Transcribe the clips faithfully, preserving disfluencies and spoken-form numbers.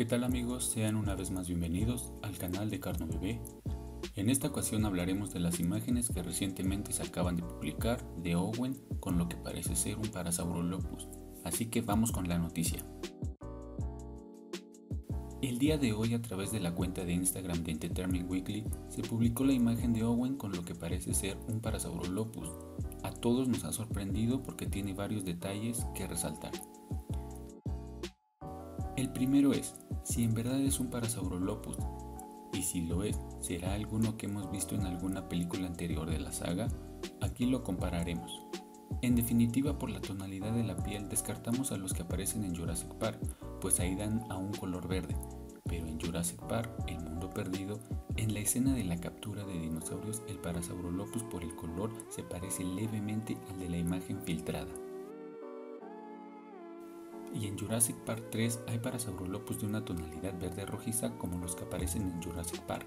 ¿Qué tal amigos? Sean una vez más bienvenidos al canal de Carno Bebé. En esta ocasión hablaremos de las imágenes que recientemente se acaban de publicar de Owen con lo que parece ser un Parasaurolophus, así que vamos con la noticia. El día de hoy, a través de la cuenta de Instagram de Entertainment Weekly, se publicó la imagen de Owen con lo que parece ser un Parasaurolophus. A todos nos ha sorprendido porque tiene varios detalles que resaltar. El primero es, si en verdad es un Parasaurolophus, y si lo es, ¿será alguno que hemos visto en alguna película anterior de la saga? Aquí lo compararemos. En definitiva, por la tonalidad de la piel descartamos a los que aparecen en Jurassic Park, pues ahí dan a un color verde, pero en Jurassic Park, El Mundo Perdido, en la escena de la captura de dinosaurios, el Parasaurolophus por el color se parece levemente al de la imagen filtrada. Y en Jurassic Park tres hay Parasaurolophus de una tonalidad verde rojiza como los que aparecen en Jurassic Park.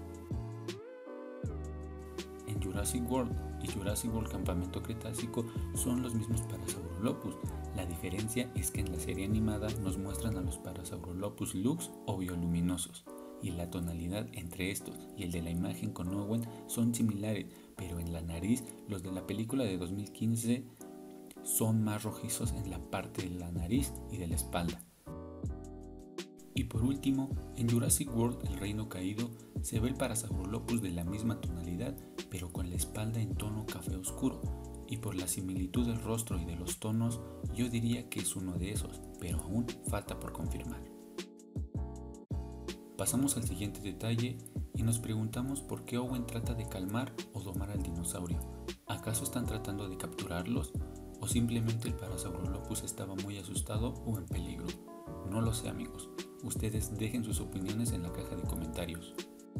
En Jurassic World y Jurassic World Campamento Cretácico son los mismos Parasaurolophus. La diferencia es que en la serie animada nos muestran a los Parasaurolophus lux o bioluminosos, y la tonalidad entre estos y el de la imagen con Owen son similares, pero en la nariz los de la película de dos mil quince son más rojizos en la parte de la nariz y de la espalda. Y por último, en Jurassic World El Reino Caído se ve el Parasaurolophus de la misma tonalidad, pero con la espalda en tono café oscuro, y por la similitud del rostro y de los tonos, yo diría que es uno de esos, pero aún falta por confirmar. Pasamos al siguiente detalle y nos preguntamos por qué Owen trata de calmar o domar al dinosaurio. ¿Acaso están tratando de capturarlos? ¿O simplemente el Parasaurolophus estaba muy asustado o en peligro? No lo sé amigos, ustedes dejen sus opiniones en la caja de comentarios.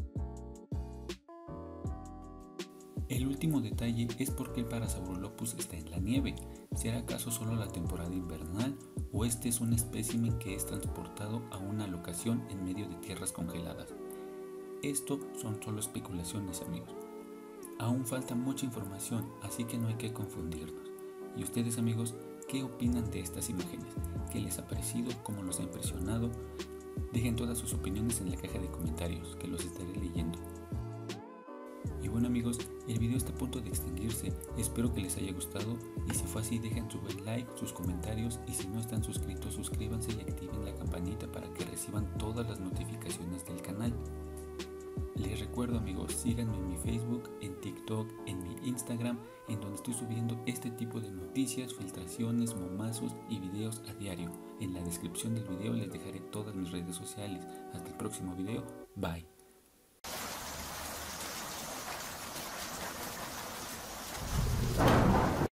El último detalle es por qué el Parasaurolophus está en la nieve. ¿Será acaso solo la temporada invernal o este es un espécimen que es transportado a una locación en medio de tierras congeladas? Esto son solo especulaciones amigos. Aún falta mucha información, así que no hay que confundirnos. ¿Y ustedes amigos, qué opinan de estas imágenes? ¿Qué les ha parecido? ¿Cómo los ha impresionado? Dejen todas sus opiniones en la caja de comentarios, que los estaré leyendo. Y bueno amigos, el video está a punto de extinguirse, espero que les haya gustado y si fue así dejen su buen like, sus comentarios y si no están suscritos suscríbanse y activen la campanita para que reciban todas las notificaciones del canal. Les recuerdo amigos, síganme en mi Facebook, en TikTok, en mi Instagram, en donde estoy subiendo este tipo de noticias, filtraciones, momazos y videos a diario. En la descripción del video les dejaré todas mis redes sociales. Hasta el próximo video, bye.